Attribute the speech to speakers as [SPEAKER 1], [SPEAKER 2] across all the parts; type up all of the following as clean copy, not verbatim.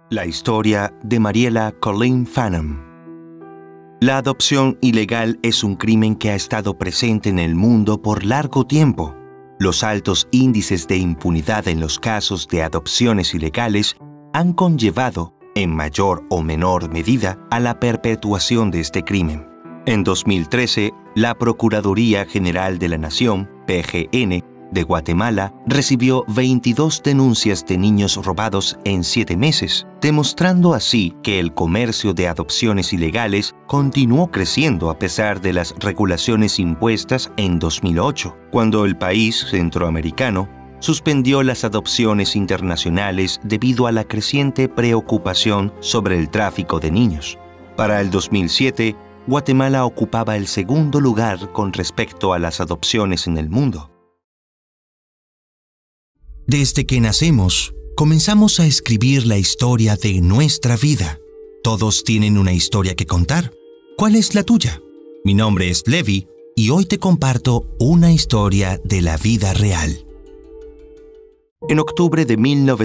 [SPEAKER 1] La historia de Mariela Colleen Phanom. La adopción ilegal es un crimen que ha estado presente en el mundo por largo tiempo. Los altos índices de impunidad en los casos de adopciones ilegales han conllevado, en mayor o menor medida, a la perpetuación de este crimen. En 2013, la Procuraduría General de la Nación, PGN, de Guatemala, recibió 22 denuncias de niños robados en 7 meses, demostrando así que el comercio de adopciones ilegales continuó creciendo a pesar de las regulaciones impuestas en 2008, cuando el país centroamericano suspendió las adopciones internacionales debido a la creciente preocupación sobre el tráfico de niños. Para el 2007, Guatemala ocupaba el segundo lugar con respecto a las adopciones en el mundo. Desde que nacemos, comenzamos a escribir la historia de nuestra vida. Todos tienen una historia que contar. ¿Cuál es la tuya? Mi nombre es Levi y hoy te comparto una historia de la vida real. En octubre de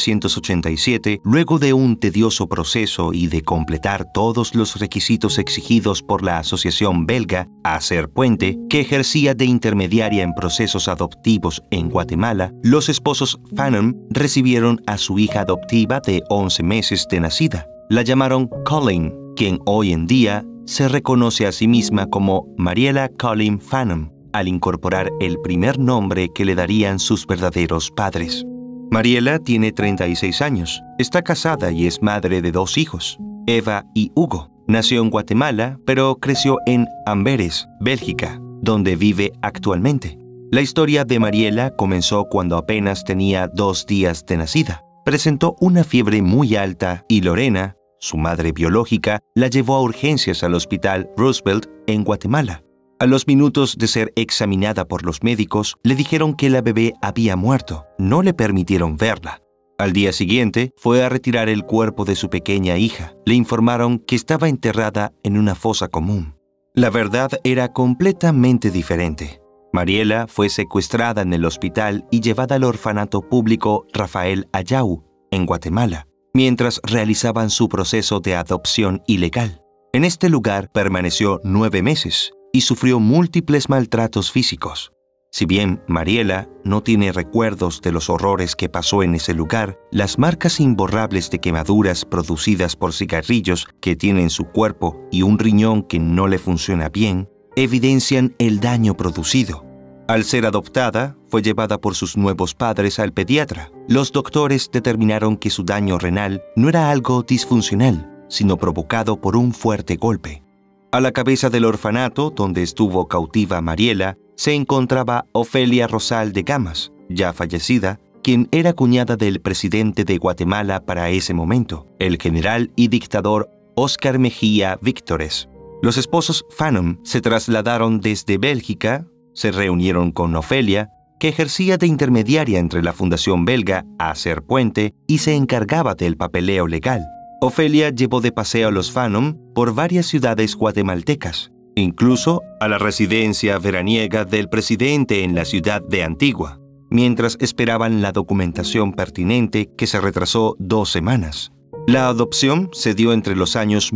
[SPEAKER 1] 1987, luego de un tedioso proceso y de completar todos los requisitos exigidos por la asociación belga Hacer Puente, que ejercía de intermediaria en procesos adoptivos en Guatemala, los esposos Phanom recibieron a su hija adoptiva de 11 meses de nacida. La llamaron Colleen, quien hoy en día se reconoce a sí misma como Mariela Colleen Phanom, al incorporar el primer nombre que le darían sus verdaderos padres. Mariela tiene 36 años, está casada y es madre de 2 hijos, Eva y Hugo. Nació en Guatemala, pero creció en Amberes, Bélgica, donde vive actualmente. La historia de Mariela comenzó cuando apenas tenía 2 días de nacida. Presentó una fiebre muy alta y Lorena, su madre biológica, la llevó a urgencias al Hospital Roosevelt en Guatemala. A los minutos de ser examinada por los médicos, le dijeron que la bebé había muerto. No le permitieron verla. Al día siguiente, fue a retirar el cuerpo de su pequeña hija. Le informaron que estaba enterrada en una fosa común. La verdad era completamente diferente. Mariela fue secuestrada en el hospital y llevada al orfanato público Rafael Ayau, en Guatemala, mientras realizaban su proceso de adopción ilegal. En este lugar permaneció 9 meses. Y sufrió múltiples maltratos físicos. Si bien Mariela no tiene recuerdos de los horrores que pasó en ese lugar, las marcas imborrables de quemaduras producidas por cigarrillos que tiene en su cuerpo y un riñón que no le funciona bien, evidencian el daño producido. Al ser adoptada, fue llevada por sus nuevos padres al pediatra. Los doctores determinaron que su daño renal no era algo disfuncional, sino provocado por un fuerte golpe. A la cabeza del orfanato, donde estuvo cautiva Mariela, se encontraba Ofelia Rosal de Gamas, ya fallecida, quien era cuñada del presidente de Guatemala para ese momento, el general y dictador Óscar Mejía Víctores. Los esposos Phanom se trasladaron desde Bélgica, se reunieron con Ofelia, que ejercía de intermediaria entre la fundación belga Hacer Puente y se encargaba del papeleo legal. Ofelia llevó de paseo a los Phanom por varias ciudades guatemaltecas, incluso a la residencia veraniega del presidente en la ciudad de Antigua, mientras esperaban la documentación pertinente que se retrasó 2 semanas. La adopción se dio entre los años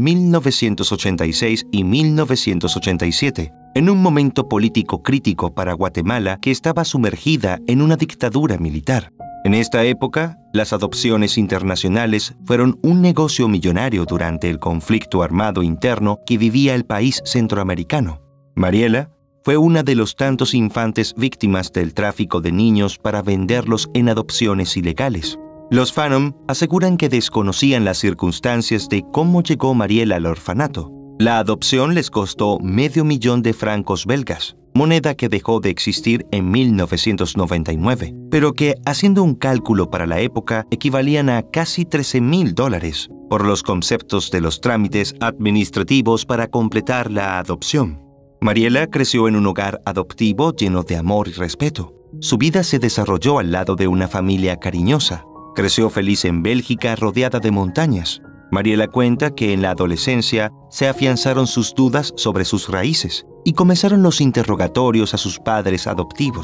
[SPEAKER 1] 1986 y 1987, en un momento político crítico para Guatemala que estaba sumergida en una dictadura militar. En esta época, las adopciones internacionales fueron un negocio millonario durante el conflicto armado interno que vivía el país centroamericano. Mariela fue una de los tantos infantes víctimas del tráfico de niños para venderlos en adopciones ilegales. Los Phanom aseguran que desconocían las circunstancias de cómo llegó Mariela al orfanato. La adopción les costó $500,000 francos belgas, moneda que dejó de existir en 1999, pero que, haciendo un cálculo para la época, equivalían a casi $13,000 por los conceptos de los trámites administrativos para completar la adopción. Mariela creció en un hogar adoptivo lleno de amor y respeto. Su vida se desarrolló al lado de una familia cariñosa. Creció feliz en Bélgica rodeada de montañas. Mariela cuenta que en la adolescencia se afianzaron sus dudas sobre sus raíces y comenzaron los interrogatorios a sus padres adoptivos.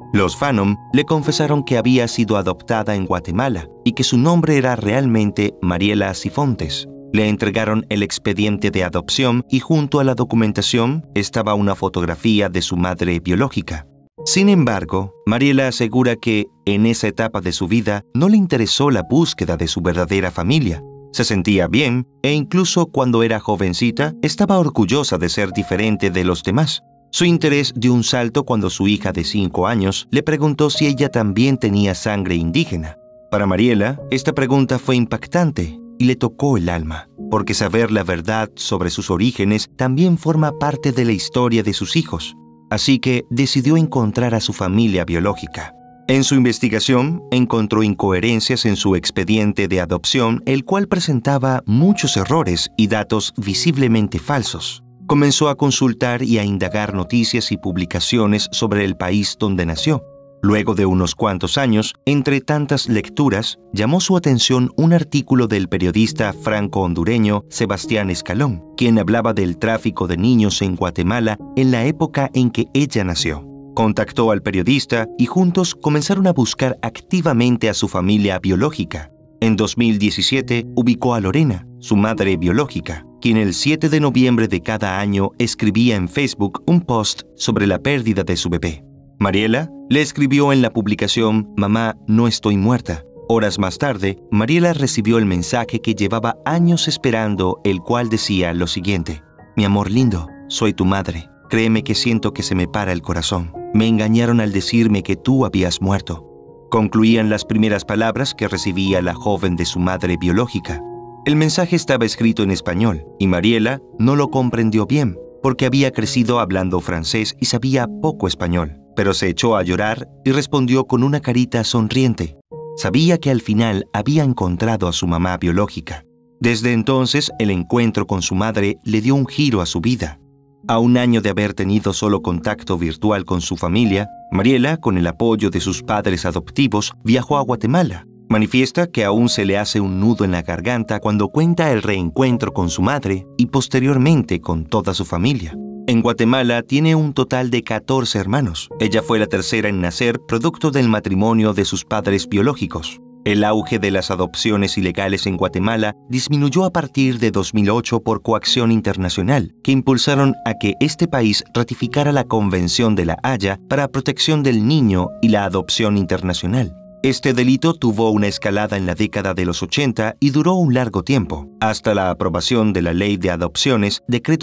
[SPEAKER 1] Los Fanon le confesaron que había sido adoptada en Guatemala y que su nombre era realmente Mariela Cifontes. Le entregaron el expediente de adopción y junto a la documentación estaba una fotografía de su madre biológica. Sin embargo, Mariela asegura que, en esa etapa de su vida, no le interesó la búsqueda de su verdadera familia. Se sentía bien e incluso cuando era jovencita estaba orgullosa de ser diferente de los demás. Su interés dio un salto cuando su hija de 5 años le preguntó si ella también tenía sangre indígena. Para Mariela, esta pregunta fue impactante y le tocó el alma, porque saber la verdad sobre sus orígenes también forma parte de la historia de sus hijos. Así que decidió encontrar a su familia biológica. En su investigación, encontró incoherencias en su expediente de adopción, el cual presentaba muchos errores y datos visiblemente falsos. Comenzó a consultar y a indagar noticias y publicaciones sobre el país donde nació. Luego de unos cuantos años, entre tantas lecturas, llamó su atención un artículo del periodista franco-hondureño Sebastián Escalón, quien hablaba del tráfico de niños en Guatemala en la época en que ella nació. Contactó al periodista y juntos comenzaron a buscar activamente a su familia biológica. En 2017 ubicó a Lorena, su madre biológica, quien el 7 de noviembre de cada año escribía en Facebook un post sobre la pérdida de su bebé. Mariela le escribió en la publicación «Mamá, no estoy muerta». Horas más tarde, Mariela recibió el mensaje que llevaba años esperando, el cual decía lo siguiente: «Mi amor lindo, soy tu madre. Créeme que siento que se me para el corazón. Me engañaron al decirme que tú habías muerto». Concluían las primeras palabras que recibía la joven de su madre biológica. El mensaje estaba escrito en español y Mariela no lo comprendió bien porque había crecido hablando francés y sabía poco español, pero se echó a llorar y respondió con una carita sonriente. Sabía que al final había encontrado a su mamá biológica. Desde entonces, el encuentro con su madre le dio un giro a su vida. A un año de haber tenido solo contacto virtual con su familia, Mariela, con el apoyo de sus padres adoptivos, viajó a Guatemala. Manifiesta que aún se le hace un nudo en la garganta cuando cuenta el reencuentro con su madre y posteriormente con toda su familia. En Guatemala tiene un total de 14 hermanos. Ella fue la tercera en nacer, producto del matrimonio de sus padres biológicos. El auge de las adopciones ilegales en Guatemala disminuyó a partir de 2008 por coacción internacional, que impulsaron a que este país ratificara la Convención de La Haya para protección del niño y la adopción internacional. Este delito tuvo una escalada en la década de los 80 y duró un largo tiempo, hasta la aprobación de la Ley de Adopciones, Decreto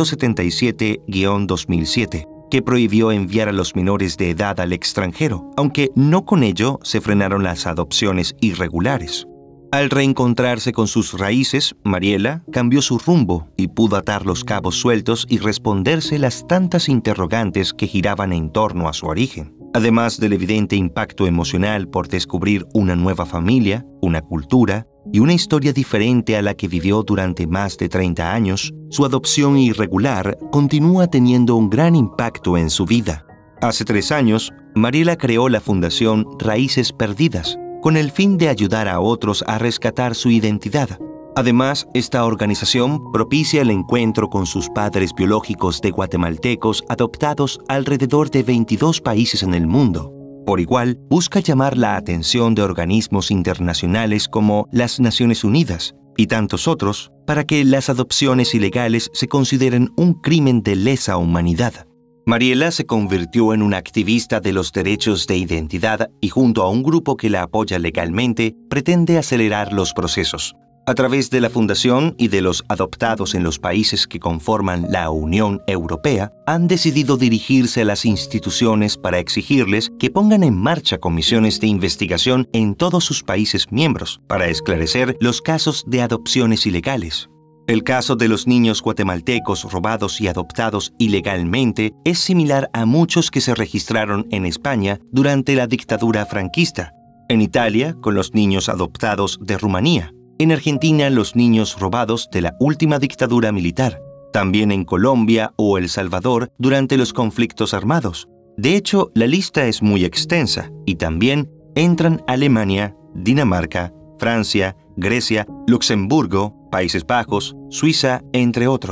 [SPEAKER 1] 77-2007, que prohibió enviar a los menores de edad al extranjero, aunque no con ello se frenaron las adopciones irregulares. Al reencontrarse con sus raíces, Mariela cambió su rumbo y pudo atar los cabos sueltos y responderse las tantas interrogantes que giraban en torno a su origen. Además del evidente impacto emocional por descubrir una nueva familia, una cultura y una historia diferente a la que vivió durante más de 30 años, su adopción irregular continúa teniendo un gran impacto en su vida. Hace 3 años, Mariela creó la Fundación Raíces Perdidas, con el fin de ayudar a otros a rescatar su identidad. Además, esta organización propicia el encuentro con sus padres biológicos de guatemaltecos adoptados alrededor de 22 países en el mundo. Por igual, busca llamar la atención de organismos internacionales como las Naciones Unidas y tantos otros para que las adopciones ilegales se consideren un crimen de lesa humanidad. Mariela se convirtió en una activista de los derechos de identidad y junto a un grupo que la apoya legalmente, pretende acelerar los procesos. A través de la Fundación y de los adoptados en los países que conforman la Unión Europea, han decidido dirigirse a las instituciones para exigirles que pongan en marcha comisiones de investigación en todos sus países miembros para esclarecer los casos de adopciones ilegales. El caso de los niños guatemaltecos robados y adoptados ilegalmente es similar a muchos que se registraron en España durante la dictadura franquista, en Italia con los niños adoptados de Rumanía, en Argentina los niños robados de la última dictadura militar, también en Colombia o El Salvador durante los conflictos armados. De hecho, la lista es muy extensa y también entran Alemania, Dinamarca, Francia, Grecia, Luxemburgo, Países Bajos, Suiza, entre otros.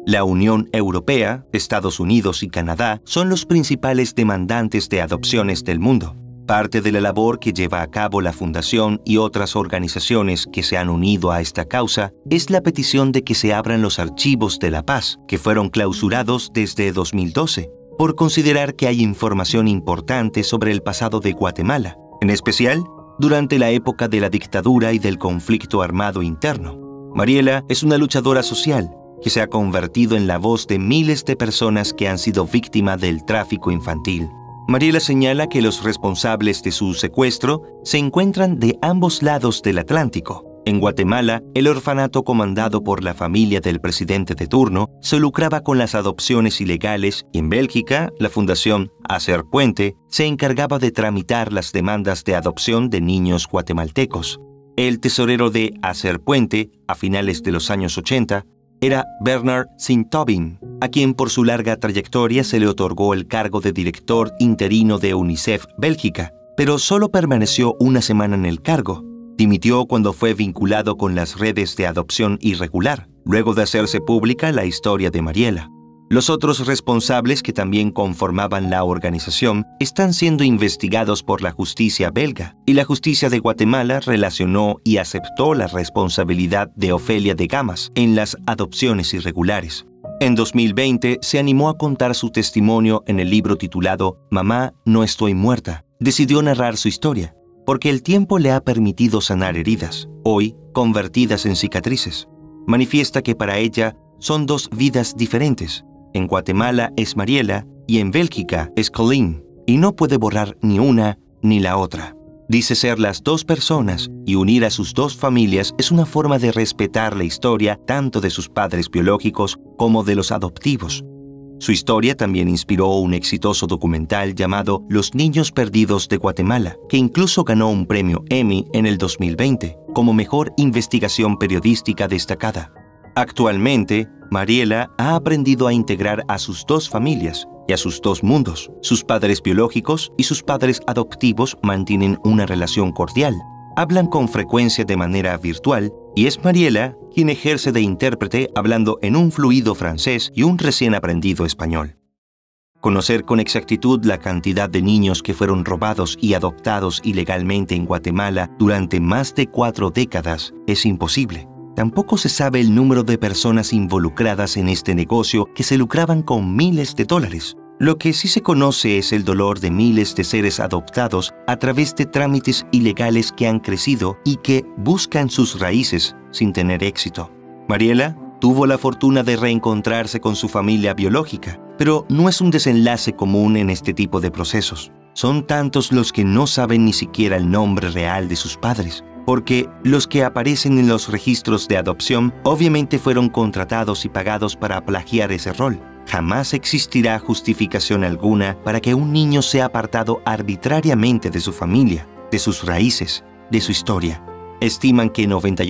[SPEAKER 1] La Unión Europea, Estados Unidos y Canadá son los principales demandantes de adopciones del mundo. Parte de la labor que lleva a cabo la Fundación y otras organizaciones que se han unido a esta causa es la petición de que se abran los archivos de la paz, que fueron clausurados desde 2012, por considerar que hay información importante sobre el pasado de Guatemala, en especial durante la época de la dictadura y del conflicto armado interno. Mariela es una luchadora social que se ha convertido en la voz de miles de personas que han sido víctimas del tráfico infantil. Mariela señala que los responsables de su secuestro se encuentran de ambos lados del Atlántico. En Guatemala, el orfanato comandado por la familia del presidente de turno se lucraba con las adopciones ilegales y en Bélgica, la Fundación Hacer Puente se encargaba de tramitar las demandas de adopción de niños guatemaltecos. El tesorero de Hacer Puente, a finales de los años 80, era Bernard Sint-Tobin, a quien por su larga trayectoria se le otorgó el cargo de director interino de UNICEF Bélgica, pero solo permaneció una semana en el cargo. Dimitió cuando fue vinculado con las redes de adopción irregular, luego de hacerse pública la historia de Mariela. Los otros responsables que también conformaban la organización están siendo investigados por la justicia belga, y la justicia de Guatemala relacionó y aceptó la responsabilidad de Ofelia de Gamas en las adopciones irregulares. En 2020 se animó a contar su testimonio en el libro titulado Mamá, no estoy muerta. Decidió narrar su historia, porque el tiempo le ha permitido sanar heridas, hoy convertidas en cicatrices. Manifiesta que para ella son dos vidas diferentes. En Guatemala es Mariela y en Bélgica es Colleen, y no puede borrar ni una ni la otra. Dice ser las dos personas y unir a sus dos familias es una forma de respetar la historia tanto de sus padres biológicos como de los adoptivos. Su historia también inspiró un exitoso documental llamado Los Niños Perdidos de Guatemala, que incluso ganó un premio Emmy en el 2020 como mejor investigación periodística destacada. Actualmente, Mariela ha aprendido a integrar a sus dos familias y a sus dos mundos. Sus padres biológicos y sus padres adoptivos mantienen una relación cordial. Hablan con frecuencia de manera virtual y es Mariela quien ejerce de intérprete hablando en un fluido francés y un recién aprendido español. Conocer con exactitud la cantidad de niños que fueron robados y adoptados ilegalmente en Guatemala durante más de 4 décadas es imposible. Tampoco se sabe el número de personas involucradas en este negocio que se lucraban con miles de dólares. Lo que sí se conoce es el dolor de miles de seres adoptados a través de trámites ilegales que han crecido y que buscan sus raíces sin tener éxito. Mariela tuvo la fortuna de reencontrarse con su familia biológica, pero no es un desenlace común en este tipo de procesos. Son tantos los que no saben ni siquiera el nombre real de sus padres, porque los que aparecen en los registros de adopción obviamente fueron contratados y pagados para plagiar ese rol. Jamás existirá justificación alguna para que un niño sea apartado arbitrariamente de su familia, de sus raíces, de su historia. Estiman que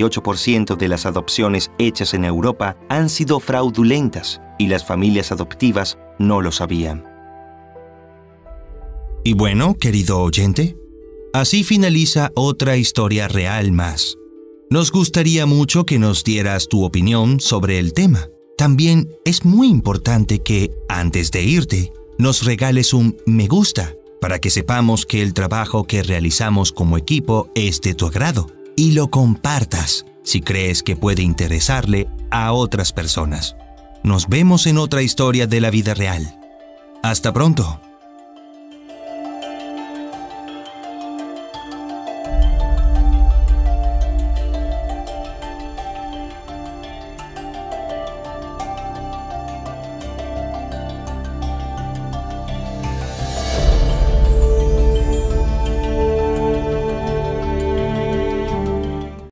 [SPEAKER 1] 98% de las adopciones hechas en Europa han sido fraudulentas y las familias adoptivas no lo sabían.
[SPEAKER 2] Y bueno, querido oyente, así finaliza otra historia real más. Nos gustaría mucho que nos dieras tu opinión sobre el tema. También es muy importante que, antes de irte, nos regales un me gusta para que sepamos que el trabajo que realizamos como equipo es de tu agrado y lo compartas si crees que puede interesarle a otras personas. Nos vemos en otra historia de la vida real. Hasta pronto.